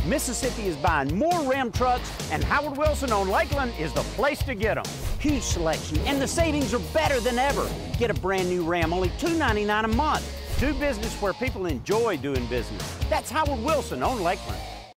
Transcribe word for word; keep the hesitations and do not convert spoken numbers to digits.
Mississippi is buying more Ram trucks, and Howard Wilson on Lakeland is the place to get them. Huge selection, and the savings are better than ever. Get a brand new Ram, only two ninety-nine a month. Do business where people enjoy doing business. That's Howard Wilson on Lakeland.